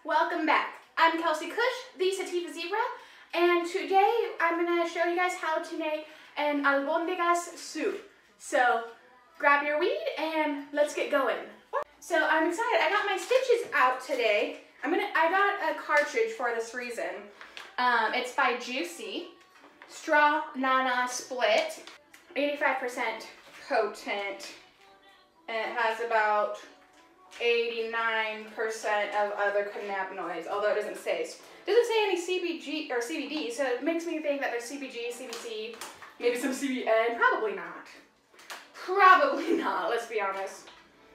Welcome back. I'm Kelsey Kush, the Sativa Zebra, and today I'm going to show you guys how to make an Albondigas soup. So grab your weed and let's get going. So I'm excited. I got my stitches out today. I got a cartridge for this reason. It's by Juicy, Straw Nana Split, 85% potent, and it has about 89% of other cannabinoids, although it doesn't say any CBG or CBD, so it makes me think that there's CBG, CBC, maybe some CBN. Probably not. Probably not, let's be honest.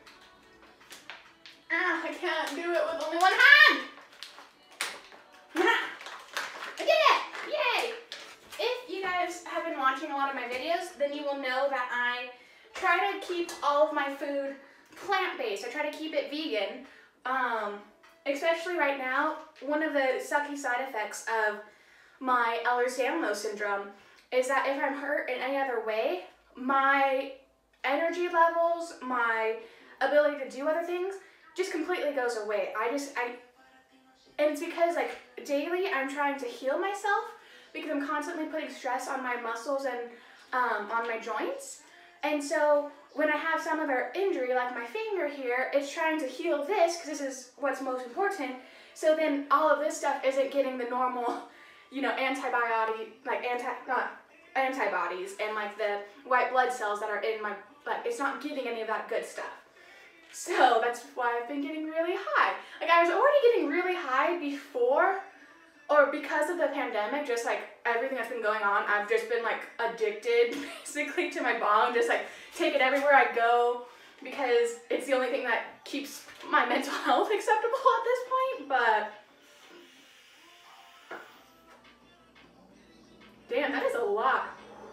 I can't do it with only one hand! I did it! Yay! If you guys have been watching a lot of my videos, then you will know that I try to keep all of my food plant-based. I try to keep it vegan. Especially right now, one of the sucky side effects of my Ehlers-Danlos syndrome is that if I'm hurt in any other way, my energy levels, my ability to do other things just completely goes away. And it's because like daily I'm trying to heal myself because I'm constantly putting stress on my muscles and on my joints. And so when I have some other injury, like my finger here, it's trying to heal this because this is what's most important. So then all of this stuff isn't getting the normal, antibodies and like the white blood cells that are in my, it's not getting any of that good stuff. So that's why I've been getting really high. Like I was already getting really high before, or because of the pandemic, just like everything that's been going on, I've just been like addicted basically to my bong, just like take it everywhere I go because it's the only thing that keeps my mental health acceptable at this point, but damn, that is a lot.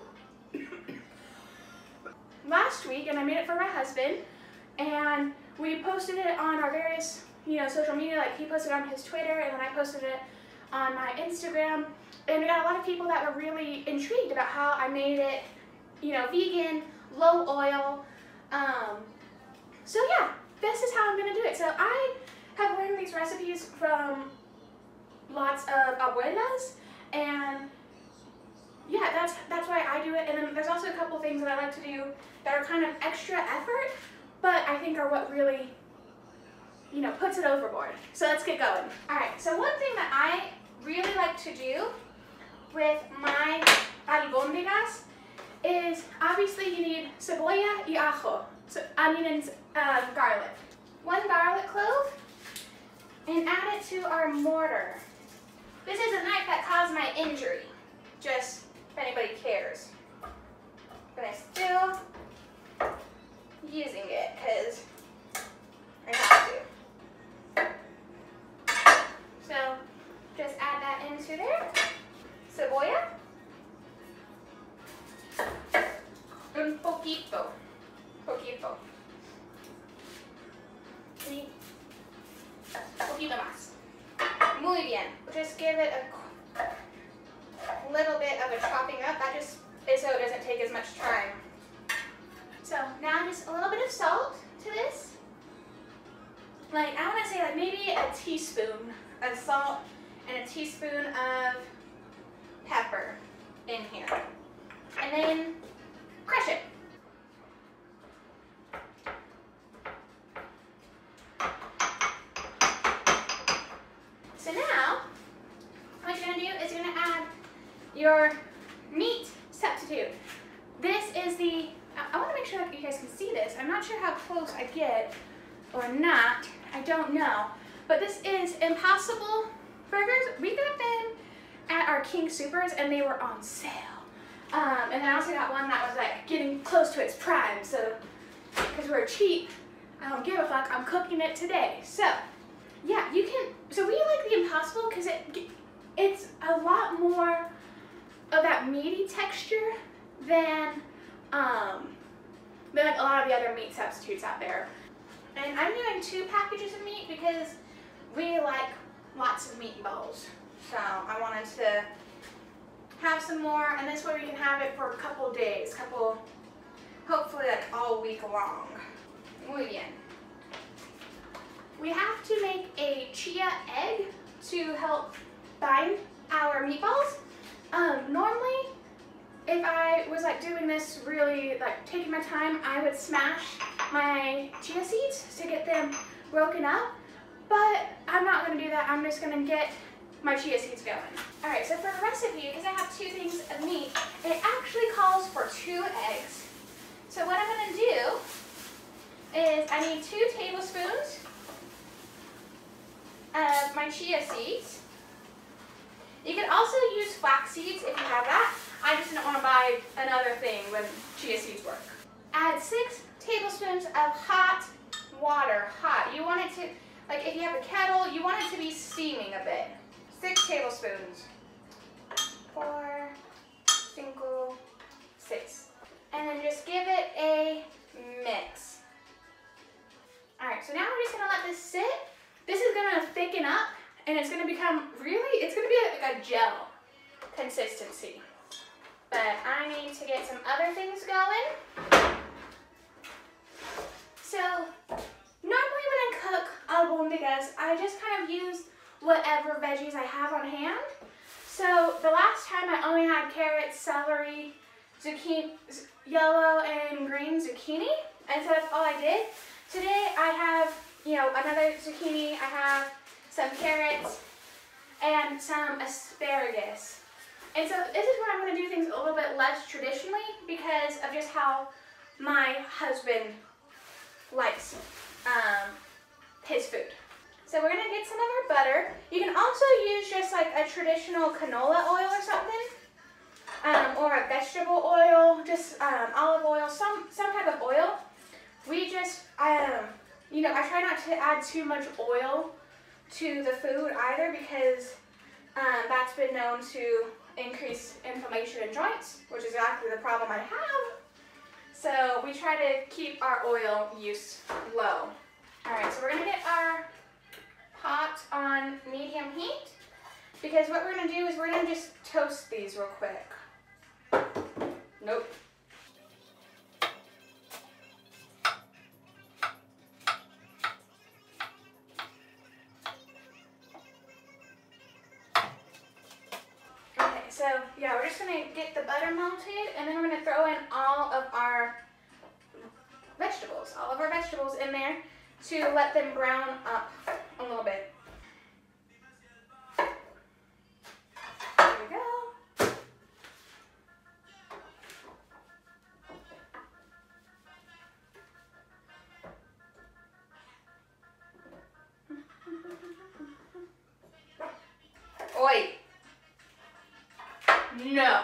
Last week, and I made it for my husband, and we posted it on our various, social media, like he posted it on his Twitter, and then I posted it on my Instagram, and we got a lot of people that were really intrigued about how I made it, vegan, low oil. So yeah, this is how I'm gonna do it. So I have learned these recipes from lots of abuelas, and yeah, that's why I do it. And then there's also a couple things that I like to do that are kind of extra effort, but I think are what really, puts it overboard. So let's get going. All right, so one thing that I really like to do with my albondigas is obviously you need cebolla y ajo, so onion and garlic. One garlic clove, and add it to our mortar. This is a knife that caused my injury, just if anybody cares. But I'm still using it because I have to. So just add that into there. Cebolla. Un poquito. Poquito. Sí. Poquito más. Muy bien. Just give it a little bit of a chopping up. That just is so it doesn't take as much time. So now just a little bit of salt to this. Like I want to say like maybe a teaspoon of salt and a teaspoon of pepper in here. And then crush it. So now, what you're going to do is you're going to add your meat substitute. This is the, I want to make sure that you guys can see this. I'm not sure how close I get or not. I don't know. But this is Impossible burgers. We got them at our King Supers and they were on sale. And then I also got one that was like getting close to its prime. So, because we're cheap, I don't give a fuck. I'm cooking it today. So, yeah, you can. So we like the Impossible because it's a lot more of that meaty texture than like a lot of the other meat substitutes out there. And I'm doing 2 packages of meat because we like lots of meatballs. So I wanted to have some more, and this way we can have it for a couple days, hopefully like all week long. Muy bien. we have to make a chia egg to help bind our meatballs. Normally, if I was like doing this really, like taking my time, I would smash my chia seeds to get them broken up, but I'm not gonna do that. I'm just gonna get my chia seeds going. All right, so for a recipe, because I have 2 things of meat, it actually calls for 2 eggs. So what I'm gonna do is I need 2 tablespoons of my chia seeds. You can also use flax seeds if you have that. I just didn't want to buy another thing when chia seeds work. Add 6 tablespoons of hot water. Hot. You want it to, like if you have a kettle, you want it to be steaming a bit. 6 tablespoons. 4, 5, 6. And then just give it a mix. Alright, so now we're just going to let this sit. This is going to thicken up and it's going to become it's going to be like a gel consistency. But I need to get some other things going. So normally when I cook albondigas, I just kind of use whatever veggies I have on hand. So the last time I only had carrots, celery, zucchini, yellow and green zucchini, and so that's all I did. Today I have, another zucchini, I have some carrots, and some asparagus. And so this is where I'm going to do things a little bit less traditionally because of just how my husband likes his food. So we're going to get some of our butter. You can also use just like a traditional canola oil or something, or a vegetable oil, just olive oil, some type of oil. We just, I try not to add too much oil to the food either because that's been known to increase inflammation in joints, which is exactly the problem I have. So we try to keep our oil use low. All right, so we're gonna get our pot on medium heat because what we're gonna do is we're gonna just toast these real quick. Nope. So yeah, we're just gonna get the butter melted and then we're gonna throw in all of our vegetables in there to let them brown up a little bit. There we go. Oi! No.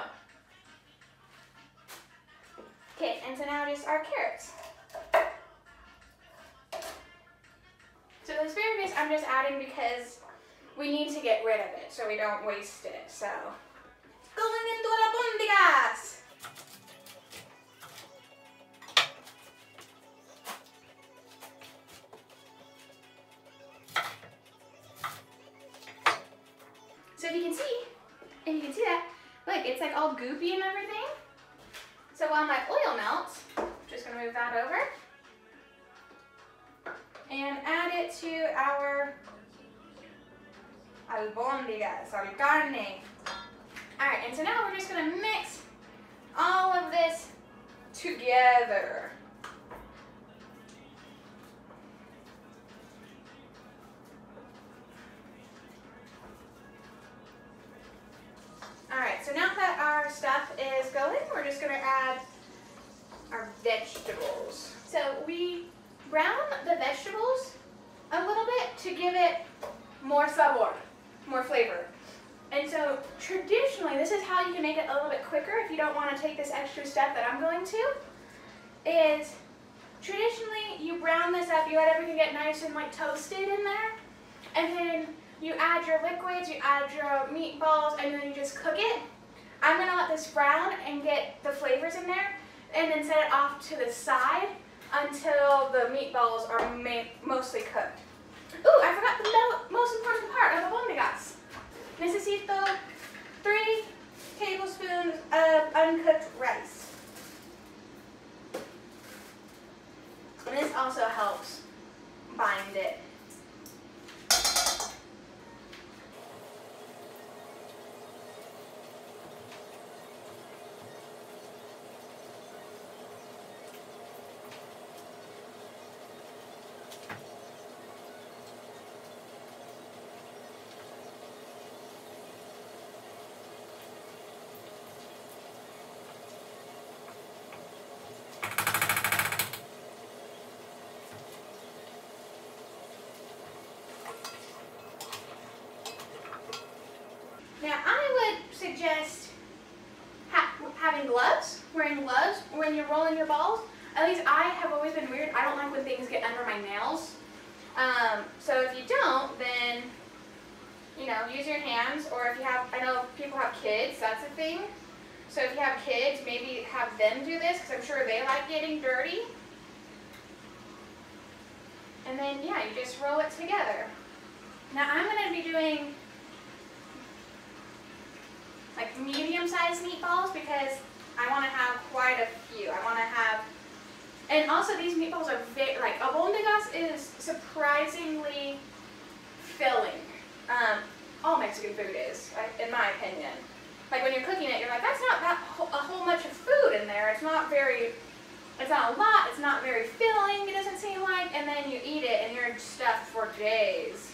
Okay, and so now just our carrots. So the asparagus I'm just adding because we need to get rid of it so we don't waste it. So going into albondigas. So if you can see that, look, it's like all goopy and everything. So while my oil melts, I'm just gonna move that over and add it to our albondigas, our carne. All right, and so now we're just gonna mix all of this together. So now that our stuff is going, we're just going to add our vegetables. So we brown the vegetables a little bit to give it more sabor, more flavor. And so traditionally, this is how you can make it a little bit quicker if you don't want to take this extra step that I'm going to, is traditionally you brown this up, you let everything get nice and like toasted in there, and then you add your liquids, you add your meatballs, and then you just cook it. I'm gonna let this brown and get the flavors in there, and then set it off to the side until the meatballs are mostly cooked. Ooh, I forgot the most important part of albondigas. Necesito 3 tablespoons of uncooked rice. And this also helps bind it. suggest having gloves, wearing gloves when you're rolling your balls. At least I have always been weird. I don't like when things get under my nails. So if you don't, then, you know, use your hands, or if you have, I know people have kids, that's a thing. So if you have kids, maybe have them do this, because I'm sure they like getting dirty. And then, yeah, you just roll it together. Now I'm going to be doing like medium-sized meatballs because I want to have quite a few. I want to have, and also these meatballs are very, like, Albondigas is surprisingly filling. All Mexican food is, in my opinion. Like when you're cooking it, you're like, that's not that a whole much of food in there. It's not a lot, it's not very filling, it doesn't seem like, and then you eat it and you're stuffed for days.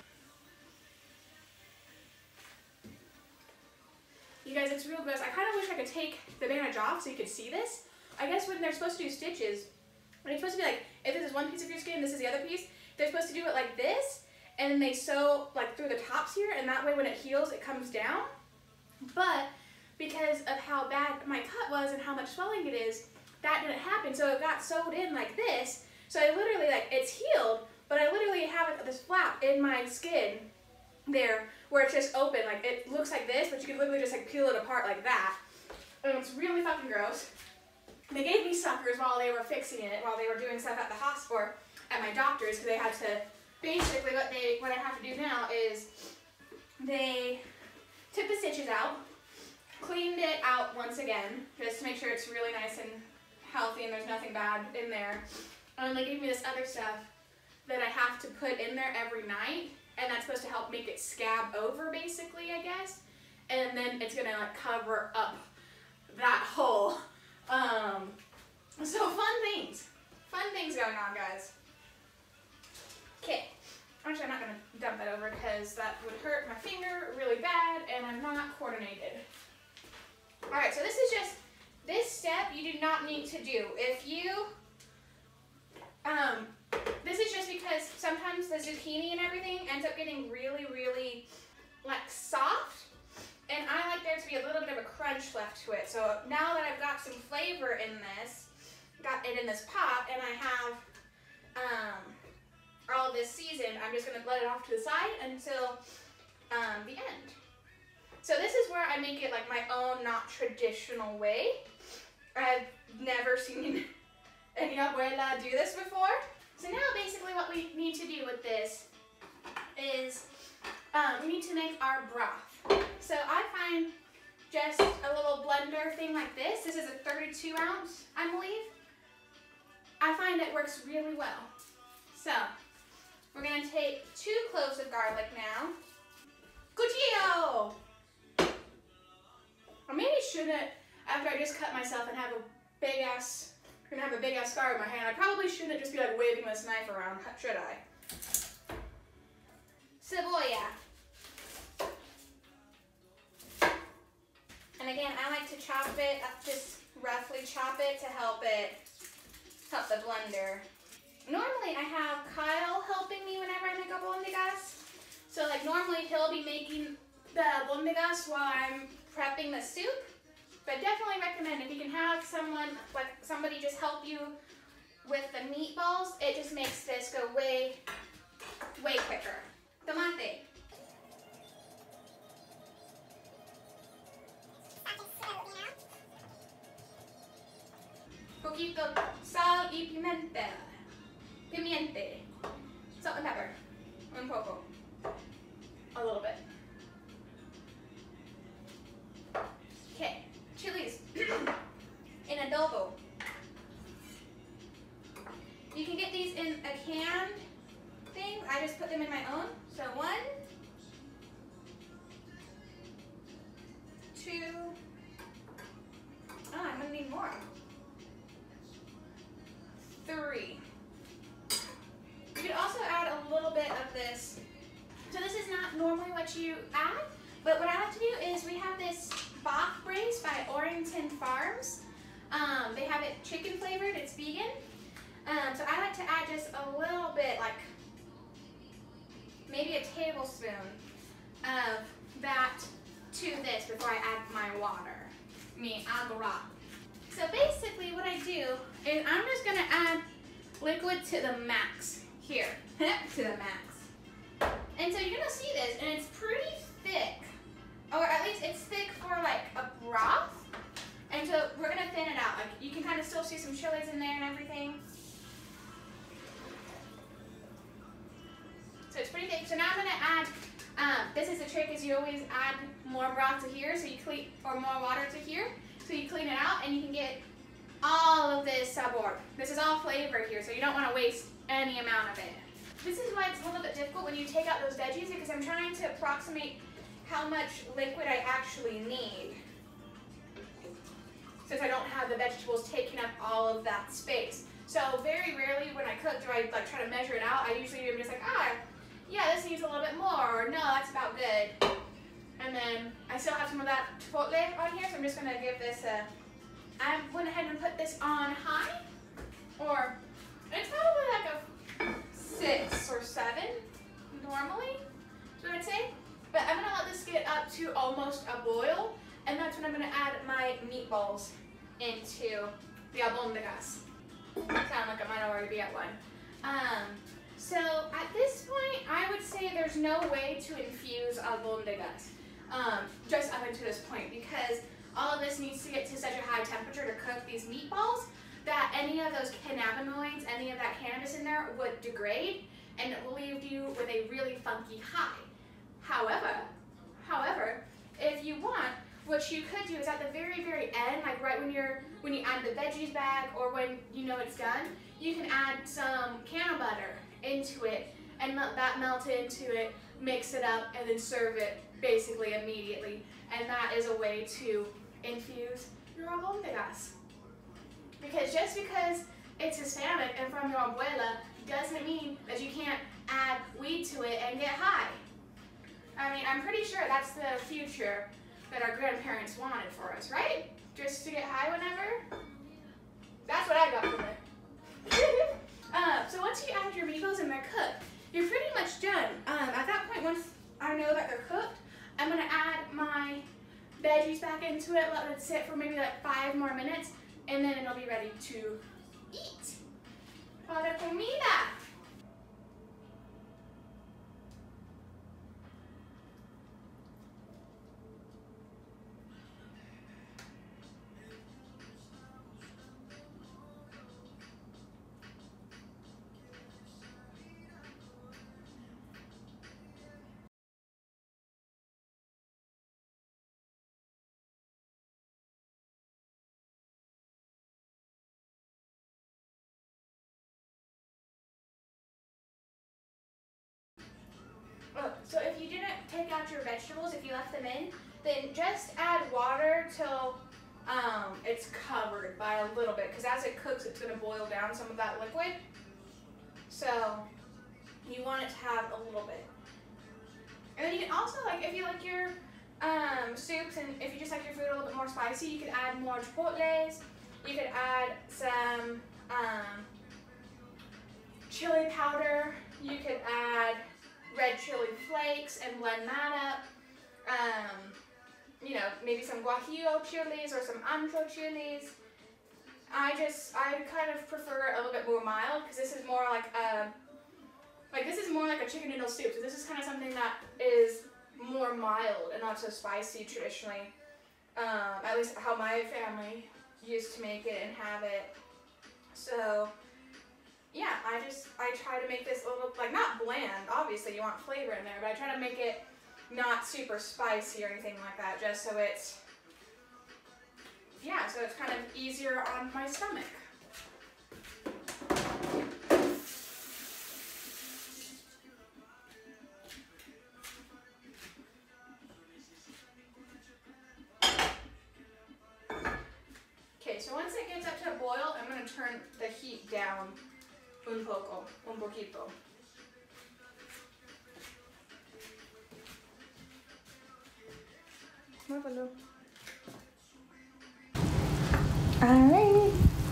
You guys, it's real gross. I kind of wish I could take the bandage off so you could see this. I guess when they're supposed to do stitches, when it's supposed to be like, if this is one piece of your skin, this is the other piece, they're supposed to do it like this, and then they sew like through the tops here, and that way when it heals, it comes down. But because of how bad my cut was and how much swelling it is, that didn't happen, so it got sewed in like this. So I literally, like, it's healed, but I literally have this flap in my skin there where it's just open. Like, it looks like this, but you can literally just like peel it apart like that. And it's really fucking gross. They gave me suckers while they were fixing it, while they were doing stuff at the hospital, at my doctor's, because they had to, basically what I have to do now is they took the stitches out, cleaned it out once again, just to make sure it's really nice and healthy and there's nothing bad in there. And they gave me this other stuff that I have to put in there every night, and that's supposed to help make it scab over, basically, I guess. And then it's gonna like cover up that hole. So fun things going on, guys. Okay, actually I'm not gonna dump that over because that would hurt my finger really bad and I'm not coordinated. All right, so this step you do not need to do. If you, this is just because sometimes the zucchini and everything ends up getting really, really like soft, and I like there to be a little bit of a crunch left to it. So now that I've got some flavor in this, got it in this pot, and I have all this seasoned, I'm just gonna let it off to the side until the end. So this is where I make it like my own, not traditional way. I've never seen any abuela do this before. So now basically what we need to do with this is we need to make our broth. So I find just a little blender thing like this. This is a 32 ounce, I believe. I find it works really well. So we're gonna take 2 cloves of garlic now. Cuchillo! I maybe shouldn't, after I just cut myself and have a big ass scar in my hand, I probably shouldn't just be like waving this knife around, should I? Cebolla. And again, I like to chop it, just roughly chop it to help the blender. Normally I have Kyle helping me whenever I make albondigas. So like normally he'll be making the albondigas while I'm prepping the soup. But definitely recommend if you can have someone, like somebody just help you with the meatballs, it just makes this go way, way quicker. Tomate. Poquito sal y pimienta. Pimiente. Salt and pepper. Un poco. A little bit. Okay. Chilies. In adobo. You can get these in a canned thing. I just put them in my own. So 1, 2. Oh, I'm gonna need more. 3. You could also add a little bit of this. So this is not normally what you add, but what I like to do is we have this Bach brace by Orrington Farms. They have it chicken flavored, it's vegan. So I like to add just a little bit, like maybe a tablespoon of that to this before I add my water. Agua. So basically what I do is I'm just gonna add liquid to the max here, to the max. And so you're gonna see this, and it's pretty thick, or at least it's thick for like a broth. And so we're gonna thin it out. Like you can kind of still see some chilies in there and everything. So it's pretty thick. So now I'm gonna add, this is the trick, is you always add more broth to here, so you clean, or more water to here, so you clean it out and you can get all of this sabor. This is all flavor here, so you don't want to waste any amount of it. This is why it's a little bit difficult when you take out those veggies, because I'm trying to approximate how much liquid I actually need, since I don't have the vegetables taking up all of that space. So very rarely when I cook do I like try to measure it out. I usually am just like, yeah, this needs a little bit more, or no, that's about good. And then I still have some of that chipotle on here, so I'm just gonna give this a, I went ahead and put this on high, or it's probably like a 6 or 7 normally, is what I'd say. But I'm gonna let this get up to almost a boil, and that's when I'm gonna add my meatballs into the albondigas. Sound like I might already be at one. So at this point, I would say there's no way to infuse albondigas just up until this point, because all of this needs to get to such a high temperature to cook these meatballs that any of those cannabinoids, any of that cannabis in there would degrade, and it will leave you with a really funky high. However, if you want, what you could do is at the very, very end, like right when you add the veggies back, or when you know it's done, you can add some Cannabutter into it and let that melt into it, mix it up, and then serve it basically immediately. And that is a way to infuse your albondigas. Because just because it's Hispanic and from your abuela doesn't mean that you can't add weed to it and get high. I mean, I'm pretty sure that's the future that our grandparents wanted for us, right? Just to get high whenever? That's what I got from it. So once you add your meatballs and they're cooked, you're pretty much done. At that point, once I know that they're cooked, I'm gonna add my veggies back into it, let it sit for maybe like 5 more minutes, and then it'll be ready to eat. Para comida. So if you didn't take out your vegetables, if you left them in, then just add water till it's covered by a little bit, because as it cooks, it's going to boil down some of that liquid. So you want it to have a little bit. And then you can also, like, if you like your soups, and if you just like your food a little bit more spicy, you could add more chipotles. You could add some chili powder. You could add red chili flakes and blend that up. You know, maybe some guajillo chilies or some ancho chilies. I kind of prefer a little bit more mild, because this is more like a chicken noodle soup. So this is kind of something that is more mild and not so spicy traditionally. At least how my family used to make it and have it. So yeah, I try to make this a little, like, not bland, obviously you want flavor in there, but I try to make it not super spicy or anything like that, just so it's, yeah, so it's kind of easier on my stomach. Okay, so once it gets up to a boil, I'm going to turn the heat down un poquito. Muévelo. Alright.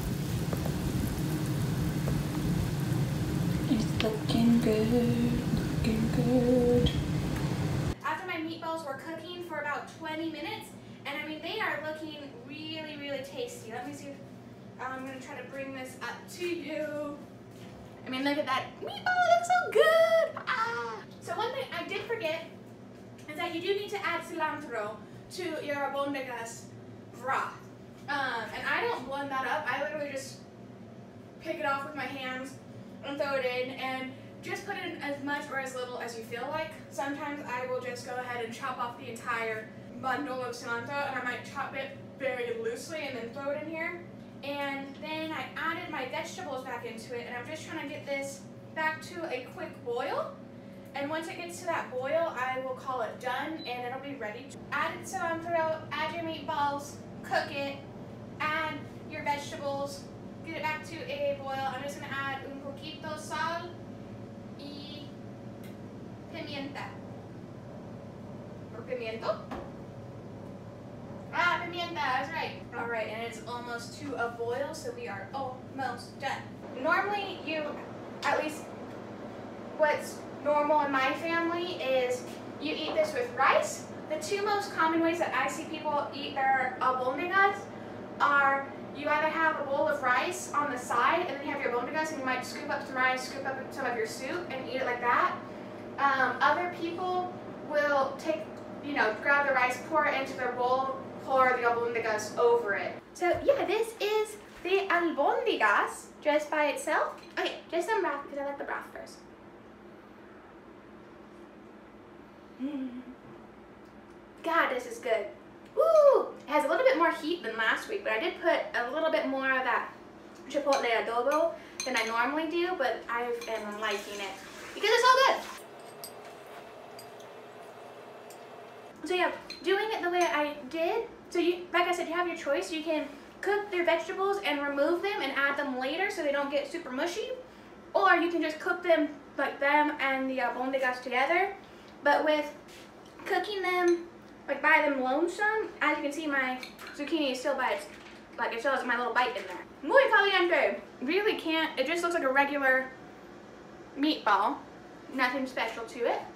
It's looking good, looking good. After my meatballs were cooking for for about 20 minutes. And I mean, they are looking really, really tasty. Let me see if I'm gonna try to bring this up to you. I mean, look at that meatball, it looks so good. Ah. So one thing I did forget is that you do need to add cilantro to your Albondigas broth. And I don't blend that up. I literally just pick it off with my hands and throw it in, and just put in as much or as little as you feel like. Sometimes I will just go ahead and chop off the entire bundle of cilantro, and I might chop it very loosely and then throw it in here. And then I added my vegetables back into it, and I'm just trying to get this back to a quick boil. And once it gets to that boil, I will call it done, and it'll be ready. Add cilantro, add your meatballs, cook it, add your vegetables, get it back to a boil. I'm just gonna add un poquito sal y pimienta. Or pimiento? Ah, pimienta, that's right. All right, and it's almost to a boil, so we are almost done. Normally, at least what's normal in my family is you eat this with rice. The two most common ways that I see people eat their albondigas are you either have a bowl of rice on the side, and then you have your albondigas, and you might scoop up some rice, scoop up some of your soup, and eat it like that. Other people will take, grab the rice, pour it into their bowl, pour the albondigas over it. So yeah, this is the albondigas just by itself. Okay, just some broth, because I like the broth first. God, this is good. Woo! It has a little bit more heat than last week, but I did put a little bit more of that chipotle adobo than I normally do, but I am liking it because it's so good. So yeah, doing it the way I did, so like I said, you have your choice. You can cook your vegetables and remove them and add them later so they don't get super mushy, or you can just cook them like them and the albondigas together. But with cooking them like by them lonesome, as you can see, my zucchini is still it still has my little bite in there. Muy caliente. Really can't, it just looks like a regular meatball. Nothing special to it.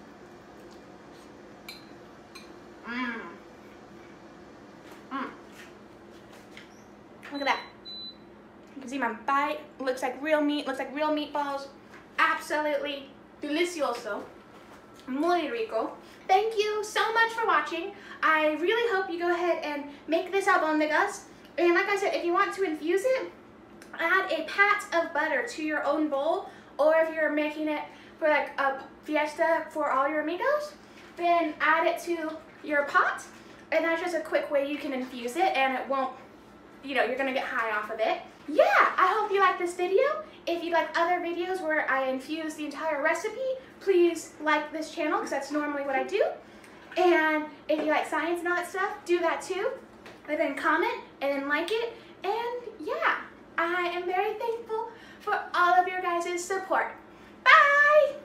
Look at that. You can see my bite. Looks like real meat, looks like real meatballs. Absolutely delicioso. Muy rico. Thank you so much for watching. I really hope you go ahead and make this albondigas. And like I said, if you want to infuse it, add a pat of butter to your own bowl, or if you're making it for like a fiesta for all your amigos, then add it to your pot. And that's just a quick way you can infuse it, and it won't, you're gonna get high off of it. Yeah, I hope you like this video. If you like other videos where I infuse the entire recipe, please like this channel, because that's normally what I do. And if you like science and all that stuff, do that too. And then comment and then like it. And yeah, I am very thankful for all of your guys' support. Bye!